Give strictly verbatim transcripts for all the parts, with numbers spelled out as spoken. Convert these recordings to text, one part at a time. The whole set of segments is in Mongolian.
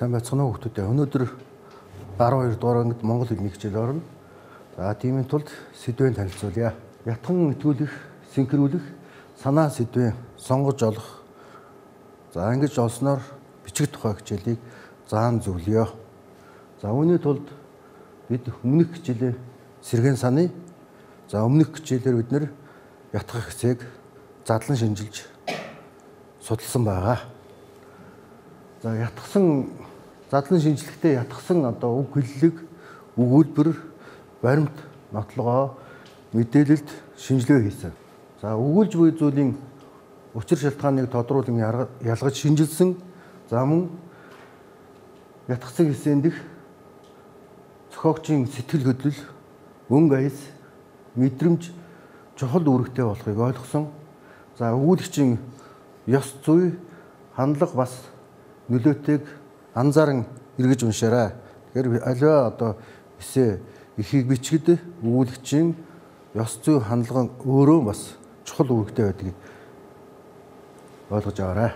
Сайн байцгаана уу хүүхдүүд. Өнөөдөр арван хоёр дугаар ангид Монгол хэлний хичээл орно. За тиймийн тулд сэдвээ танилцуулъя. Ятхан итгүүлэх, синхрүүлэх, санаа сэдвээ сонгож олох. За ингэж олсноор бичих тухай хичээлийг заан зөвлөё. За үүний тулд бид өмнөх хичээлээ сэргээн саны. За өмнөх хичээлээр бид нэр ятгах хэсэг задлан шинжилж судалсан байгаа. За ятгсан задлан шинжилгээтэй ятгсан одоо үг хэллэг, үг үйлбэр, баримт, нотлогоо мэдээлэлд шинжилгээ хийсэн. За өгүүлж буй зүйлийн учир шалтгааныг тодруулан ялгаж шинжилсэн. За мөн ятгсан хэсэнд их зохиогчийн сэтгэл хөдлөл, өн аяс, мэдрэмж чухал үүрэгтэй болохыг ойлгосон. За өгүүлэгчийн ёс зүй, хандлага бас нөлөөтэйг анзааран эргэж уншаарай. Тэгэхээр аливаа одоо эсэ эхийг бичгэд өгүүлэгчийн ёс зүй, хандлага өөрөө бас чухал үүрэгтэй байдгийг ойлгож аваарай.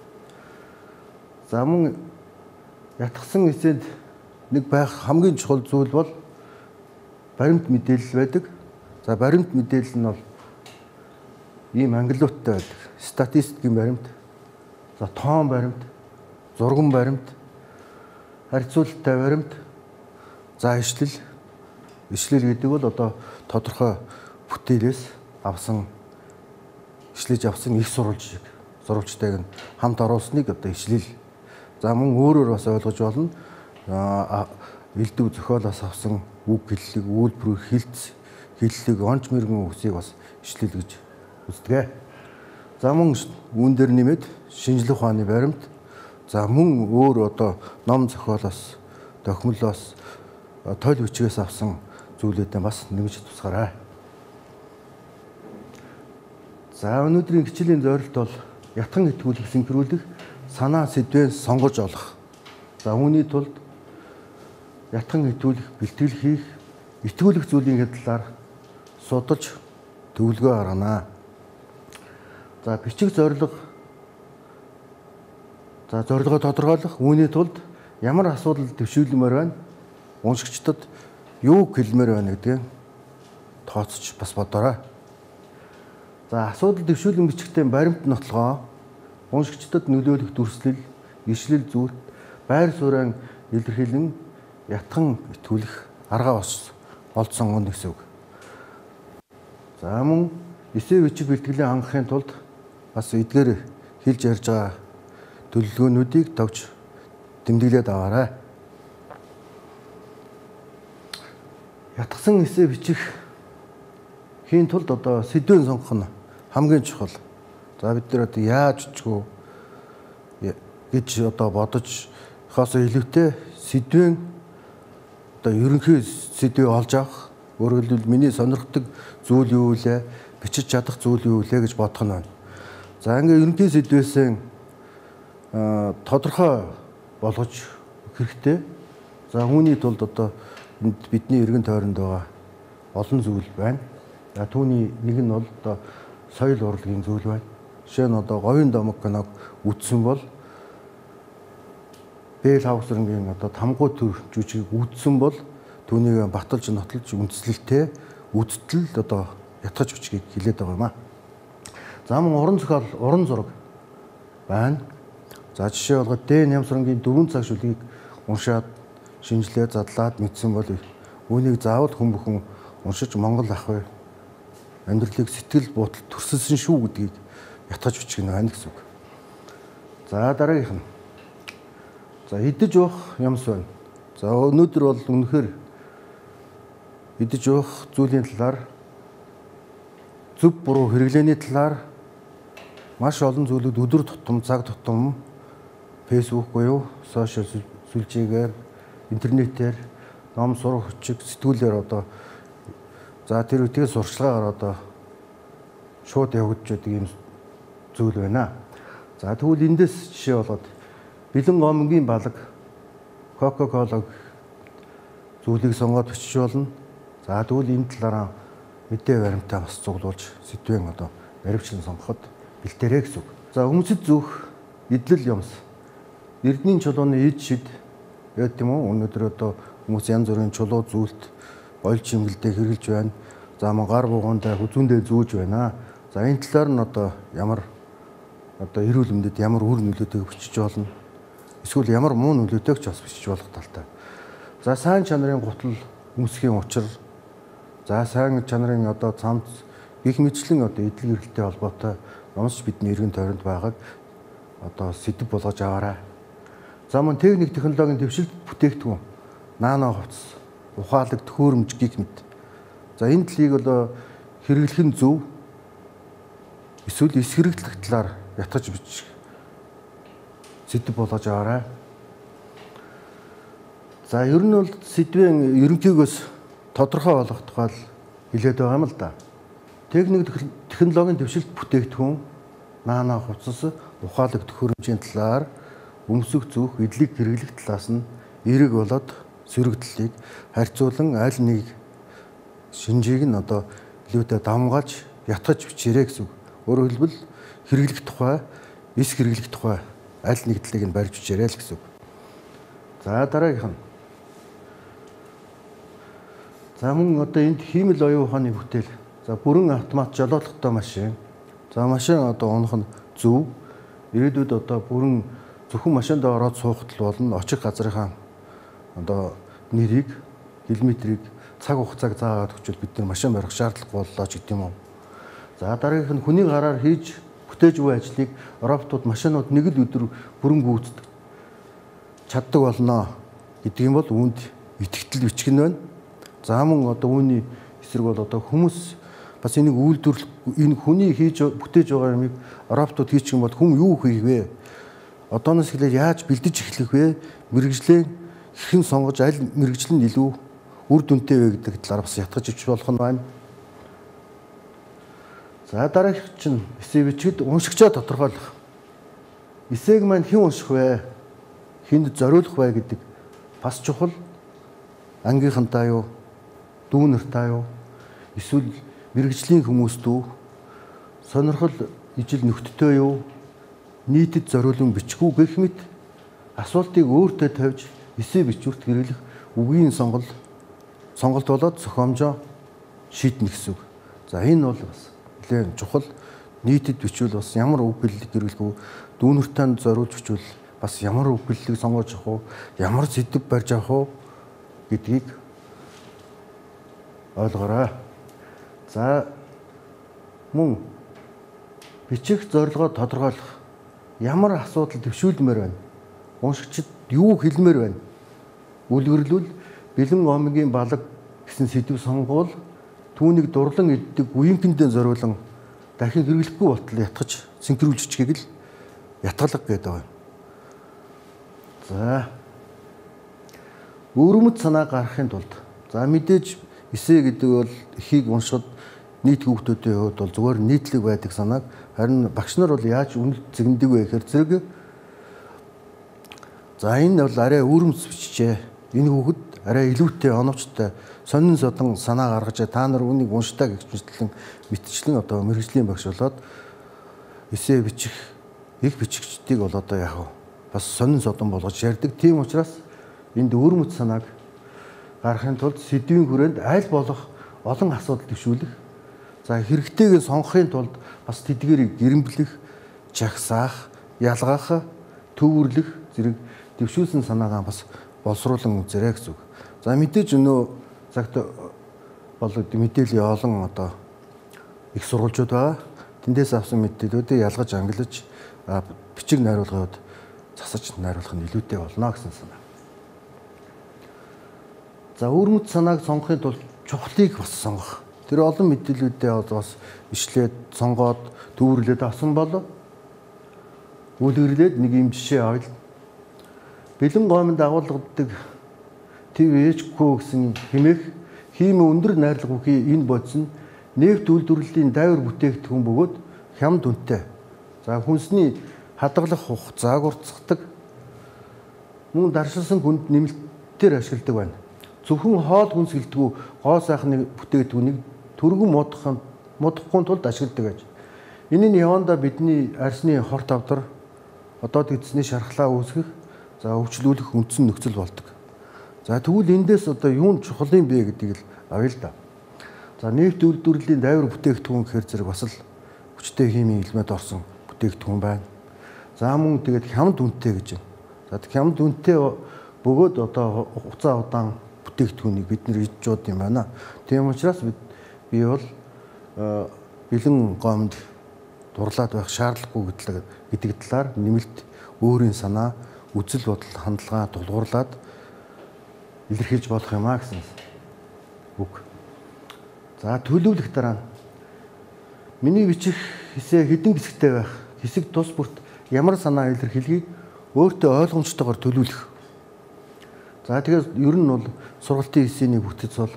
За мөн ятгсан эсэнд нэг байх хамгийн чухал зүйл бол баримт мэдээлэл байдаг. За баримт мэдээлэл нь бол ийм ангиллиудтай байдаг. Статистикийн баримт, за тоон баримт, зурган баримт, харьцуулалттай баримт, за ишлэл. Ишлэл гэдэг бол одоо тодорхой бүтээлээс авсан, ишлэж авсан их сурвалжийг, сурвалжтайг нь хамт оруулсныг одоо ишлэл. За мөн өөрөөр бас ойлгож болно. Элдв зохиолоос авсан үг хэллэг, үйлбэр, хилцс, хэллэг, онц мэрэгэн үсийг бас ишлэл гэж үздэг. За мөн үүн дээр нэмээд шинжлэх ухааны баримт. За мөн өөр одоо ном зохиолоос, тохимолоос, тойл бичгээс авсан зүйлүүдээ бас нэмж тусгаарай. За өнөөдрийн хичээлийн зорилт бол ятхан итгүүлэх, синхрүүлэх, санаа сэдвээ сонгож олох. За үүний тулд ятхан итгүүлэх, бэлтгэл хийх, итгүүлэх зүйлийн талаар судалж төвлөгөө гаргана. За бичих зорилго. За зорилгоо тодорхойлох. Үүний тулд ямар асуудал дэвшүүлмээр байна? Уншигчдад юу хэлмээр байна гэдгийг тооцож бас бодоорой. За асуудал дэвшүүлэн бичгтээ баримт нотлогоо уншигчдад нөлөөлөх дүрслэл, ишлэл зүйлт, байр суурин илэрхийлэн ятхан итгүүлэх арга бас олдсон гон гэсэн үг. За мөн эсэ бичих бэлтгэлээ хангахын тулд бас эдгээр хэлж ярьж байгаа төлөвлөгөөнүүдийг товч тэмдэглээд аваарай. Ятгсан эсэ бичих хийн тулд одоо сэдвээ сонгох нь хамгийн чухал. За бид нар одоо яаж чгүй гэж одоо бодож хасаа илүүтэй сэдвээ одоо ерөнхий сэдвээ олж авах. Өөрөөр хэлбэл миний сонирхдаг зүйл юу вэ? Бичиж чадах зүйл юу вэ гэж бодох нь байна. За ингээ ерөнхий сэдвээсээ тодорхой болгож хэрэгтэй. За үүний тулд одоо бидний эргэн тойронд байгаа олон зүйл байна. За түүний нэг нь бол одоо соёл урлагийн зүйл байна. Жишээ нь одоо говийн домог киног үзсэн бол Бэл Хавсрангийн одоо тамгуу төр жүжиг үзсэн бол түүнийг баталж нотлож үндэслэлтэй үзтэл одоо ятгах бичгийг хилээд байгаа юм а. За мөн уран зохиол, уран зураг байна. За жишээ болгоод Дэн Нямсрангийн дөрвөн цаг шүлгийг уншаад шинжилээ задлаад мэдсэн бол үүнийг заавал хүн бүхэн уншиж Монгол ах вэ? Амьдралыг сэтгэл бодол төрсөлсөн шүү гэдгийг ятгах бичих нь байна гэсэн үг. За дараагийнх нь. За идэж уух юмс байна. За өнөөдөр бол үнэхээр идэж уух зүйлийн талаар, зөв буруу хэрэглээний талаар маш олон зүйлүүд өдөр тутам, цаг тутам фэйсбүүк буюу сошиал сүлжээгээр, интернетээр, ном сурах хүчиг, сэтгүүлээр одоо за тэр үеийн сурчлагаар одоо шууд явагдаж байдаг юм зүйл байна. За тэгвэл эндээс жишээ болоод бэлэн гомонгийн балаг, Кока-кола зүйлийг сонгоод бичиж болно. За тэгвэл энэ талаараа мэдээ баримтаа бас цуглуулж сэдвэн одоо баримтлан сонгоход бэлтээрэй гэсэн үг. За өмсөд зүүх, идэл юмс. Эрдэнийн чулууны эд шид гэдэг юм уу? Өнөөдөр одоо хүмүүс янз бүрийн чулуу зүйлт ойл чимгэлдээ хэрэгжилж байна. За мөн гар бугундаа хүзүүндээ зүүж байна. За энэ талаар нь одоо ямар одоо эрүүл мэндэд ямар үр нөлөөтэйг бичиж болно. Эсвэл ямар муу нөлөөтэйг ч бас бичиж болох талтай. За сайн чанарын гутал өмсгийн учир, за сайн чанарын одоо цамц гих мэтлэн одоо эдлэг эргэлтэй холбоотой номсч бидний эргэн тойронд байгааг одоо сэдв болгож аваарай. За мөн техник технологийн дэвшилт бүтээгдэхүүн, нано хувцас, ухаалаг төхөөрөмж гих мэт. За энэ талыг бол хэрэглэх нь зөв. Эсвэл эсэргэгдэх талаар ятгаж бичих сэдв болгож аваарай. За ер нь бол сэдвийн ерөнхийгөөс тодорхой болгох тухай хэлээд байгаа юм л да. Техник технологийн дэвшилт бүтээгдэхүүн, нано хувцас, ухаалаг төхөөрөмжийн талаар өмсөх зүүх эдлэг хэрэглэх талаас нь эерэг болоод сөрөгдлийг харьцуулан аль нэг шинжийг нь одоо илүүтэй давмгааж ятгаж бичээрэй гэсэн үг. Өөрөөр хэлбэл хэрэглэх тухай, эс хэрэглэх тухай аль нэг талыг нь барьж бичээрэй л гэсэн үг. За дараагийнх нь. За мөн одоо энд хиймэл оюун ухааны бүтээл. За бүрэн автомат жолоодохтой машин. За машин одоо унах нь зөв. Ирээдүйд одоо бүрэн зөвхөн машинд ороод суухад болно. Очих газрынхаа одоо нэрийг, километрийг, цаг хугацааг заагаад өгчвөл бид нар машин барих шаардлагагүй боллоо ч гэдэм юм. За дараагийнх нь хүний гараар хийж бүтээж буй ажлыг роботууд, машинууд нэг л өдөр бүрэн гүйцэтгэж чаддаг болно гэдэг юм бол үүнд итгэл бичгэн байна. За мөн одоо үүний эсрэг бол одоо хүмүүс бас энийг үйлдвэрлэх, энэ хүний хийж бүтээж байгаа юмыг роботууд хийчих юм бол хүн юу хийх вэ? Одооноос эхлээд яаж бэлдэж эхлэх вэ? Мэргэжлээ хэрхэн сонгож аль мэргэжил нь илүү үр дүнтэй вэ гэдэг талаар бас ятгаж ич болох нь байна. За дараагийнх чинь эсээ бичгэд уншигчаа тодорхойлох. Эсээг маань хэн унших вэ? Хэнд зориулах вэ гэдэг бас чухал. Ангийнхантаа юу? Дүүнэртаа юу? Эсвэл мэргэжлийн хүмүүст үү? Сонирхол ижил нөхдөдөө юу? Нийтэд зориулан бичгүү гэх мэт асуултыг өөртөө тавьж эсээ бичвэрт хэрэглэх үгийн сонголт сонголт болоод зохиомжоо шийднэ гэсэн үг. За энэ бол бас нэлээд чухал. Нийтэд бичвэл бас ямар үг хэллэг хэрэглэх үү? Дүүнэртээ зориулж бичвэл бас ямар үг хэллэг сонгож авах уу? Ямар сэдв барьж авах уу гэдгийг ойлгоорой. За мөн бичих зорилгоо тодорхойлох. Ямар асуудал төвшүүлмээр байна? Уншигчид юу хэлмээр байна? Үлгэрлүүл бэлэн омгийн балаг гэсэн сэдв сонгуул түүнийг дурлан иддэг үеийнхэндээ зориулан дахин хэрэглэхгүй болтол ятгах синхруулж ичгийг л ятгалга гэдэг байна. За өрөмөд санаа гаргахын тулд за мэдээж эсэ гэдэг бол эхийг уншихад нийт хүүхдүүдийн хувьд бол зүгээр нийтлэг байдаг санааг харин багш нар бол яаж үнэлт зэгндэг вэ гэхээр зэрэг за энэ бол арай өрөмс бичжээ. Энэ хүүхэд арай илүүтэй оновчтой сонин содон санаа гаргаж та нар үнийг уншдаа гэж мэтлэн мэтчлэн одоо мэргэжлийн багш болоод эсэ бичих их бичигчдийг бол одоо яг бас сонин содон болгож ярьдаг. Тийм учраас энд өрөмт санааг гаргахын тулд сэдвийн хүрээнд аль болох олон асуудал төвшүүлэх. За хэрэгтэйг сонгохын тулд бас тэдгээрийг гэрэмблэх, жагсаах, ялгаах, төвөрлөх зэрэг дэвшүүлсэн санаагаа бас боловсруулан үзээрэй гэсэн үг. За мэдээж өнөө цагт бол мэдээллийн олон одоо их сурвалжууд байгаа. Тэндээс авсан мэдээлүүдээ ялгаж ангилж бичиг найруулгад засаж найруулах нь илүүтэй болно гэсэн санаа. За өрөмт санааг сонгохын тулд чухлыг бас сонгох. Тэр олон мэдээлүүдээ бас ишлээд сонгоод төвөрлөөд авсан бол үлгэрлээд нэг юм жишээ авъя. Бэлэн гомонд агуулгадаг ти ви эйч кью гэсэн хэмээх хийм өндөр найрлага бүхий энэ бодис нь нефт үйлдвэрлэлийн дайвар бүтээгдэхүүн бөгөөд хямд үнэтэй. За хүнсний хадгалах хугацааг уртсгадаг. Мөн даршилсан хүнд нэмэлтээр ашигладаг байна. Зөвхөн хоол хүнс гэлтгүү гоо сайхны бүтээгдэхүүнийг түргэн модох модохгүй тулд ашигладаг гэж. Энэ нь явандаа бидний арсны хорт авдар одоо тэгдсэний шархлаа үүсгэх За өвчлүүлэх үндсэн нөхцөл болдог. За тэгвэл эндээс одоо юун чухал юм бэ гэдгийг л авъя л да. За нефт үйлдвэрлэлийн дайвар бүтээгдэхүүн гэхээр зэрэг бас л хүчтэй химийн элемент орсон бүтээгдэхүүн байна. За мөн тэгээд хямд үнэтэй гэж байна. За хямд үнэтэй бөгөөд одоо хугацаа удаан бүтээгдэхүүнийг бид нэр идчиуд юм байна. Тийм учраас бид би бол бэлэн гомд дурлаад байх шаардлагагүй гэдэг талаар нэмэлт өөрийн санаа, үзэл бодол, хандлага тулгуурлаад илэрхийлж болох юм а гэсэн үг. За төлөвлөх дараа миний бичих хэсэг хэдэн хэсэгтэй байх, хэсэг тус бүрт ямар санаа илэрхийлгийг өөртөө ойлгомжтойгоор төлөвлөх. За тэгээд ер нь бол сургалтын хэсгийн бүтэц бол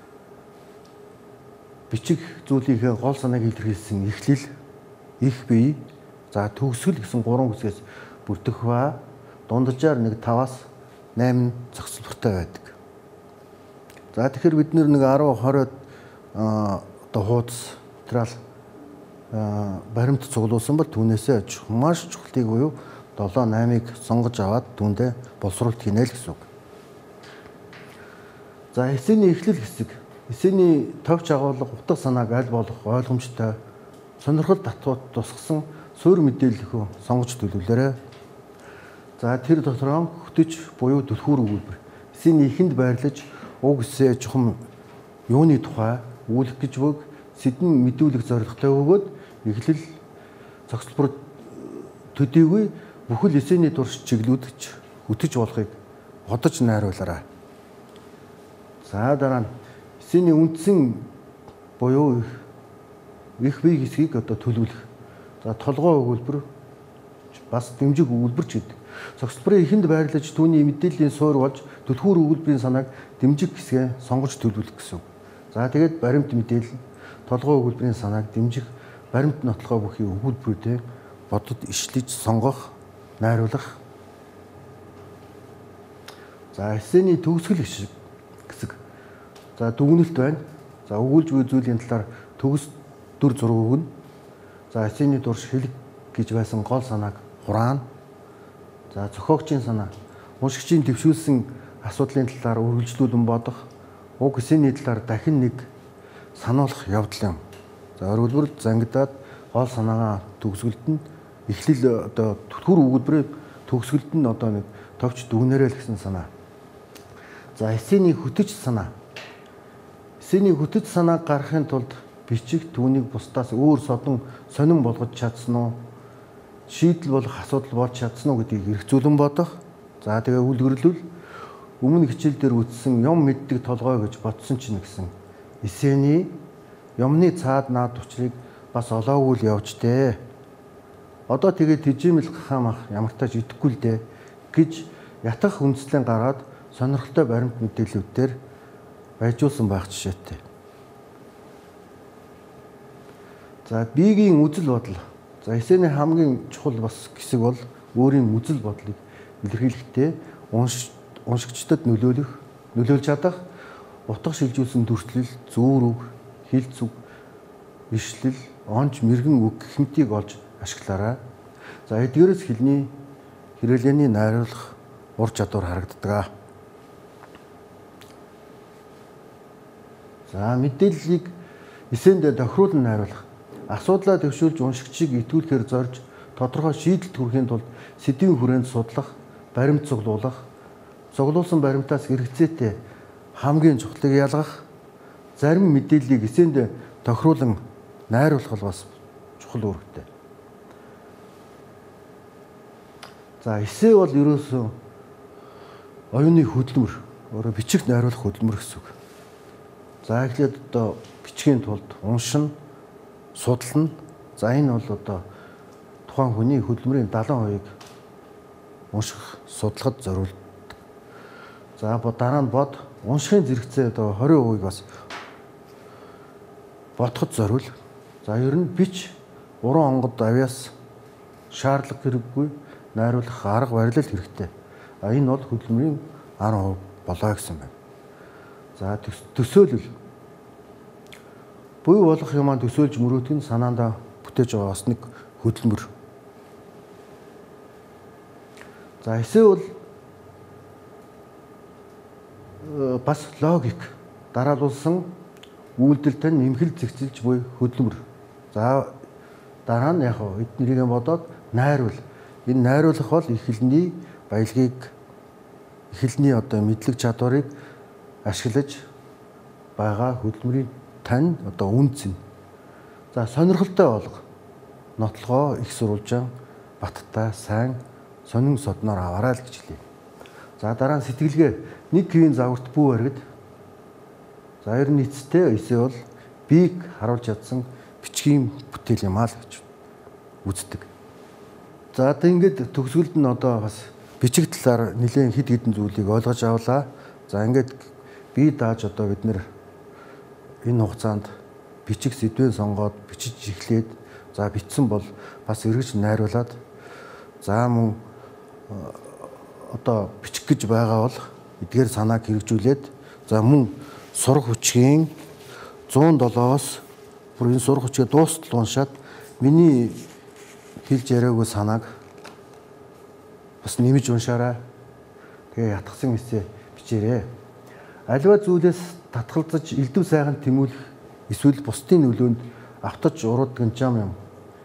бичих зүйлийнхээ гол санааг илэрхийлсэн эхлэл, их бие, за төгсгөл гэсэн гурван хэсгээс бүрдэх ба дунджаар нэг таваас найман зохицолттой байдаг. За тэгэхээр бид нэг десять двадцать одоо хуудас материал баримт цуглуулсан бол түүнээсээ маш чухлыг буюу долоо наймыг сонгож аваад түүндээ боловсруулалт хийнэ л гэсэн үг. За эсэний эхлэл хэсэг. Эсэний товч агуулга утга санааг аль болох ойлгомжтой сонирхол татварт тусгасан суурь мэдээллийнхөө сонгож төлөвлөрөө. За тэр дотроо хөтөж буюу түлхүүр өгүүлбэр. Эсэний ихэнд байрлаж уг эсээ чухам юуны тухай үүлэх гэж бүг сэдэн мэдүүлэх зорилготой өгөөд эхлэл зохицолбор төдийгүй бүхэл эсэний турш чиглүүлж хөтөж болохыг бодож найруулаарай. За дараа нь эсэний үндсэн буюу их бие хэсгийг одоо төлөвлөх. За толгой өгүүлбэр бас дэмжиг өгүүлбэр ч гэдэг. Зохицолборын ихэнд байрлаж түүний мэдээллийн суурь болж түлхүүр өгүүлбэрийн санааг дэмжиг хэсгээ сонгож төлөвлөх гэсэн. За тэгээд баримт мэдээлэл, толгой өгүүлбэрийн санааг дэмжих, баримт нотлохоо бүхий өгүүлбэрүүдээ бодод ишлэж сонгох, найруулах. За эсэний төгсгөл хэсэг. За дүгнэлт байна. За өгүүлж буй зүйлийн талаар төгс дүр зураг өгнө. За эсэний турш хэлэх гэж байсан гол санааг хураана. За зохиогчийн санаа, уншигчийн төвшүүлсэн асуудлын талаар үргэлжлүүлэн бодох, уг эсэний талаар дахин нэг сануулах явдал юм. За өөрөлдвөл зангидаад гол санаагаа төгсгөлд нь эхлэл одоо түлхүүр өгүүлбэрээ төгсгөлд нь одоо нэг товч дүгнэрэй л гэсэн санаа. За эсэний хөтөж санаа. Эсэний хөтөж санааг гаргахын тулд бичих түүнийг бусдаас өөр содон сонин болгож чадсан уу? Шийдэл болох асуудал болж чадсан уу гэдгийг эргцүүлэн бодох. За тэгээ үлгэрлүүл өмнө хичээл дээр үтсэн юм мэддэг толгой гэж бодсон чинь гэсэн. Эсэний юмны цаад наад учрыг бас олоогүй л явж дээ. Одоо тэгээ тэжээмэл гахаамах ямар тааж идэхгүй л дээ гэж ятгах үндслэн гаргаад сонирхолтой баримт мэдээллүүдээр байжуулсан байх жишээтэй. За биеийн үзэл бодол. За эсэний хамгийн чухал бас хэсэг бол өөрийн үзэл бодлыг илэрхийлэхдээ уншигчдад нөлөөлөх, нөлөөлж чадах, утга шилжүүлсэн төрслөл, зүүр үг, хилц үг, ишлэл, онж мэргэн үг гэмтийг олж ашиглаарай. За эдгээрээс хэлний хэрэглээний найруулах ур чадвар харагддаг. За мэдээллийг эсэндээ тохируулан найруулах. Асуудлаа төвшүүлж уншигчийг итгүүлэхээр зорж тодорхой шийдэлд хүрэхийн тулд сэдвийн хүрээнд судлах, баримт цуглуулах, цуглуулсан баримтаас хэрэгцээтэй хамгийн чухлыг ялгах, зарим мэдээллийг эсэндээ тохируулан найруулах бол бас чухал үүрэгтэй. За эсээ бол ерөөсөө оюуны хөдөлмөр, өөрөөр бичих найруулах хөдөлмөр гэсэн үг. За эхлээд одоо бичгийн тулд уншина, судална. За энэ бол одоо тухайн хүний хөдөлмөрийн дагалан хувийг унших, судлахад зориулдаг. За дараа нь бод, уншихын зэрэгцээ одоо двадцать хувийг бас бодоход зориул. За ер нь бич уран онгод авьяас шаардлага хэрэггүй найруулах арга барил хэрэгтэй. А энэ бол хөдөлмөрийн десять хувь болоо гэсэн байна. За төсөөлөл. Буй болох юмаа төсөөлж мөрөөдөх нь санаандаа бүтээж байгаа бас нэг хөдөлмөр. За эсээ бол бас логик дараалуулсан үйлдэлтэй нэмхэл зэгцэлж буй хөдөлмөр. За дараа нь яг эднэрийг бодоод найруул. Энэ найруулах бол их хэлний баялагийг их хэлний одоо мэдлэг чадварыг ашиглаж байгаа хөдөлмөрийн тань одоо үнц нь. За сонирхолтой болго. Нотлогоо их сурвалжаан баттай сайн сонин содноор аваарай л гэж хэлээ. За дараа нь сэтгэлгээ нэг кивийн загварт бүү баригд. За ер нь эцтэй эсээ бол биеийг харуулж чадсан бичгийн бүтээл юм аа л гэж үздэг. За одоо ингээд төгсгөлд нь одоо бас бичиг талаар нэлээд хэд хэдэн зүйлийг ойлгож авлаа. За ингээд бие дааж одоо бид нэр энэ хугацаанд бичиг сэдвээ сонгоод бичиж эхлээд за бичсэн бол бас эргэж найруулад за мөн одоо бичих гэж байгаа бол эдгээр санааг хэрэгжүүлээд за мөн сурах хүчгийн зуун долоос бүр энэ сурах хүчгээ дуустал уншаад миний хэлж яриаггүй санааг бас нэмж уншаарай. Тэгээ ятгсан эсээ бичээрэй. Аливаа зүйлээс татгалзаж элдв сайхан тэмүүлэх эсвэл бусдын нөлөөнд автаж уруудаг жам юм.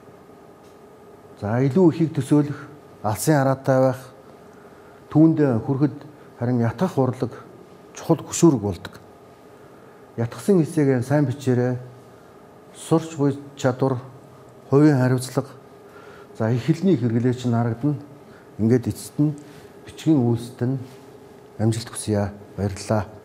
За илүү ихийг төсөөлөх, алсын хараатай байх, түүнд хүрэхэд харин ятгах урлаг чухал хөшүүрэг болдог. Ятгсан эсээг сайн бичээрэй. Сурч буй чадвар, хувийн хариуцлага, за их хэлний хэрэглээ чинь харагдана. Ингээд эцэст нь бичгийн үйлсэд нь амжилт хүсье. Баярлалаа.